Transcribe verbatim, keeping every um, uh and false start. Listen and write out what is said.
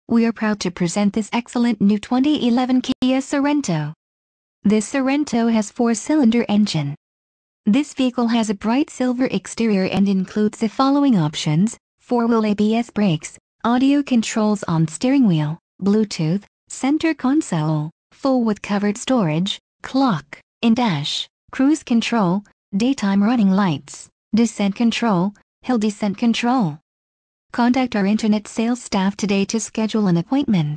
We are proud to present this excellent new twenty eleven Kia Sorento. This Sorento has four-cylinder engine. This vehicle has a bright silver exterior and includes the following options: four-wheel A B S brakes, audio controls on steering wheel, Bluetooth, center console, full with covered storage, clock, in-dash, cruise control, daytime running lights, descent control, hill descent control. Contact our internet sales staff today to schedule an appointment.